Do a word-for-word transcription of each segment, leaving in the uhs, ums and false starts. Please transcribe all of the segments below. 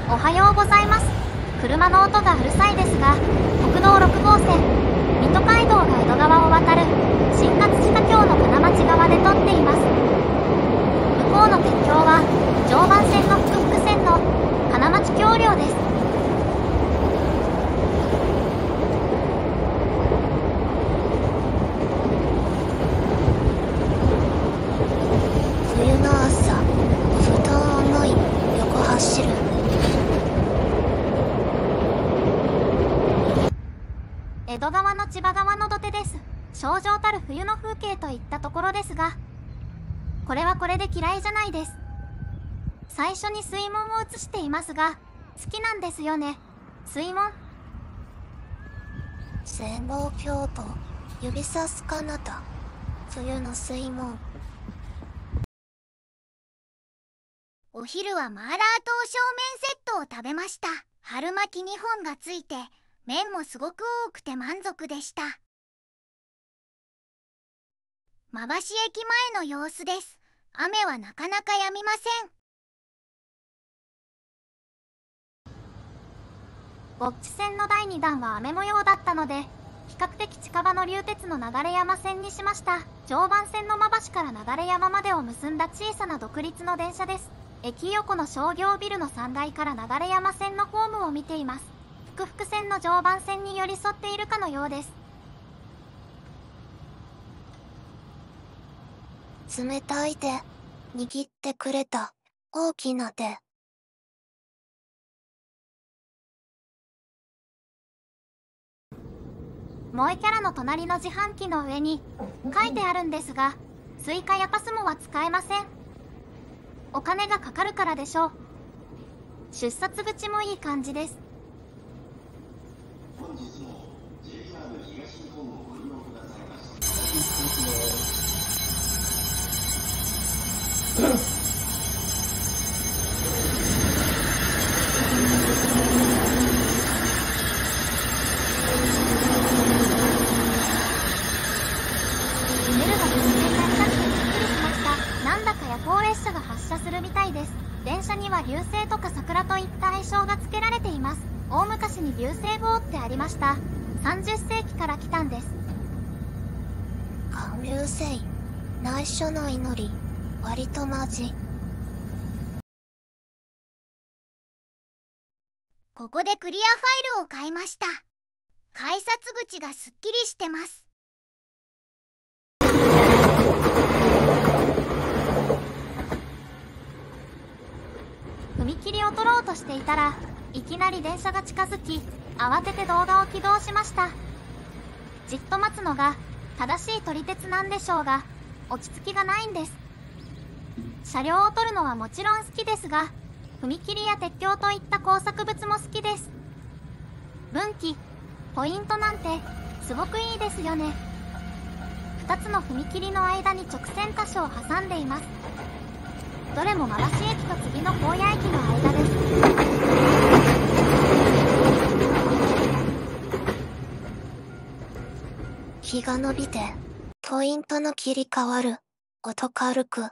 おはようございます。車の音がうるさいですが、国道ろくごうせん、水戸街道が江戸川を渡る新葛飾橋の金町側で撮っています。向こうの鉄橋は常磐線の福福線の金町橋梁です。 冬の朝、ふと重い横走る。 江戸川の千葉川の土手です。正常たる冬の風景といったところですが、これはこれで嫌いじゃないです。最初に水門を映していますが、好きなんですよね、水門。 潜望鏡と指さす彼方、冬の水門。 お昼はマーラー刀削麺セットを食べました。春巻きにほんがついて、麺もすごく多くて満足でした。馬橋駅前の様子です。雨はなかなか止みません。 ぼっち線のだいにだんは雨模様だったので、比較的近場の流鉄の流山線にしました。常磐線の馬橋から流山までを結んだ小さな独立の電車です。駅横の商業ビルのさんがいから流山線のホームを見ています。福福線の常磐線に寄り添っているかのようです。 冷たい手、握ってくれた大きな手。 萌えキャラの隣の自販機の上に書いてあるんですが、スイカやパスモは使えません。お金がかかるからでしょう。出札口もいい感じです。 本日も ジェイアール 東日本をご利用くださいました。 メルが突然鳴り出してびっくりしました。なんだか夜行列車が発車するみたいです。電車には流星とか桜といった愛称が付けられています。大昔に流星号ってありました。さんじゅっせいきから来たんです。 寒流星、内緒の祈り、割とマジ。 ここでクリアファイルを買いました。改札口がすっきりしてます。 踏切を取ろうとしていたら、いきなり電車が近づき、慌てて動画を起動しました。じっと待つのが正しい撮り鉄なんでしょうが、落ち着きがないんです。車両を撮るのはもちろん好きですが、踏切や鉄橋といった工作物も好きです。分岐、ポイントなんてすごくいいですよね。ふたつの踏切の間に直線箇所を挟んでいます。どれも馬橋駅と次の高野駅の間です。 日が伸びて、ポイントの切り替わる、音軽く。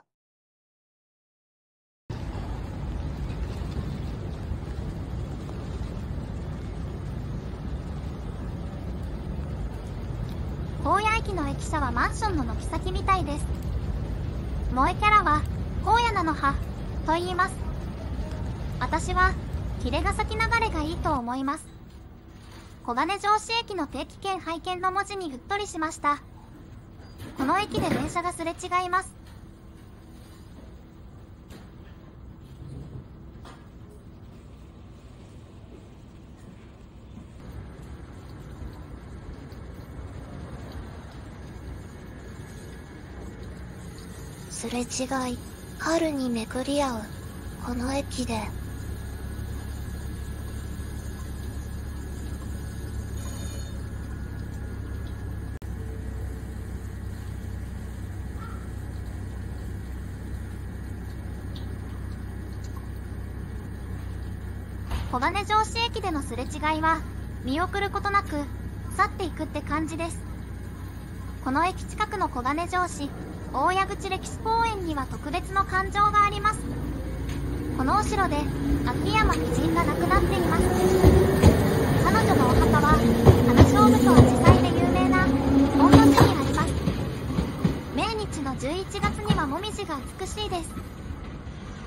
高野駅の駅舎はマンションの軒先みたいです。萌えキャラは荒野なのはと言います。私は切れが先流れがいいと思います。小金城市駅の定期券拝見の文字にうっとりしました。この駅で電車がすれ違います。 すれ違い、春に巡り合う、この駅で。 小金城市駅でのすれ違いは見送ることなく去っていくって感じです。この駅近くの小金城市大谷口歴史公園には特別の感情があります。このお城で秋山美人が亡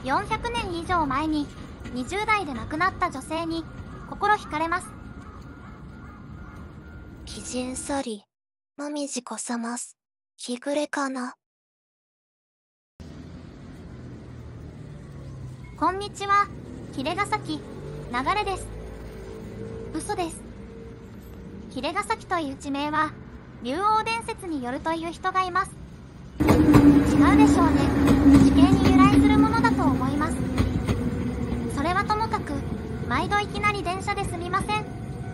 よんひゃくねん以上前ににじゅう代で亡くなった女性に心惹かれます。 鬼人去り、もみじこさます。日暮れかな。 こんにちは、ヒレガサキ、流れです。嘘です。ヒレガサキという地名は、竜王伝説によるという人がいます。違うでしょうね。地形に由来するものだと思います。それはともかく、毎度いきなり電車ですみません。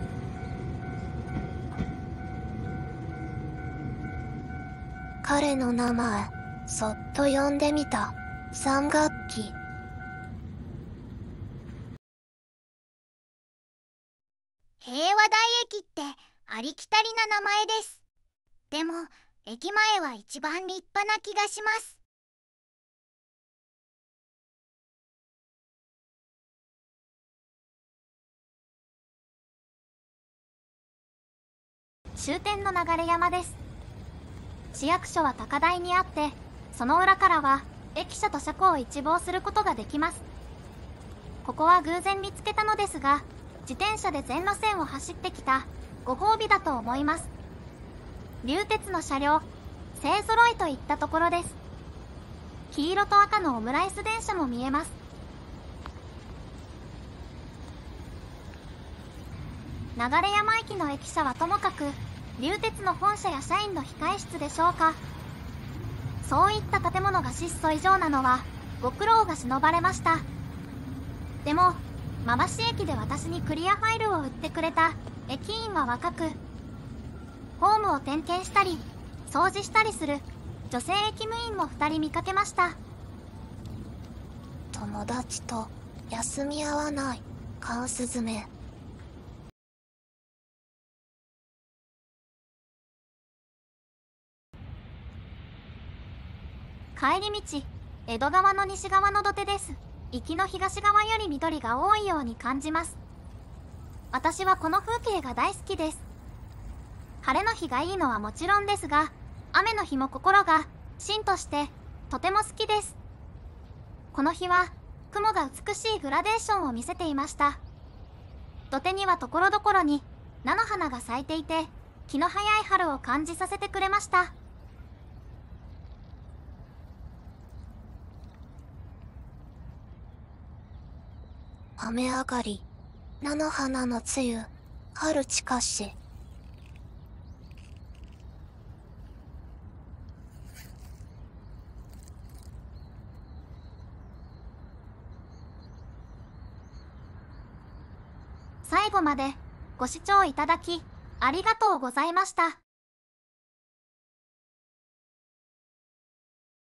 彼の名前、そっと呼んでみた。三学期。 平和台駅ってありきたりな名前です。でも駅前は一番立派な気がします。 終点の流山です。市役所は高台にあって、その裏からは駅舎と車庫を一望することができます。ここは偶然見つけたのですが、自転車で全路線を走ってきたご褒美だと思います。流鉄の車両、勢ぞろいといったところです。黄色と赤のオムライス電車も見えます。流山駅の駅舎はともかく、流鉄の本社や社員の控え室でしょうか。そういった建物が質素以上なのはご苦労が忍ばれました。でも馬橋駅で私にクリアファイルを売ってくれた駅員は若く、ホームを点検したり掃除したりする女性駅務員もふたり見かけました。 友達と休み合わないカンスズメ。 帰り道、江戸川の西側の土手です。行きの東側より緑が多いように感じます。私はこの風景が大好きです。晴れの日がいいのはもちろんですが、雨の日も心がしんとしてとても好きです。この日は雲が美しいグラデーションを見せていました。土手にはところどころに菜の花が咲いていて、気の早い春を感じさせてくれました。 雨上がり、菜の花の梅雨、春近し。 最後までご視聴いただきありがとうございました。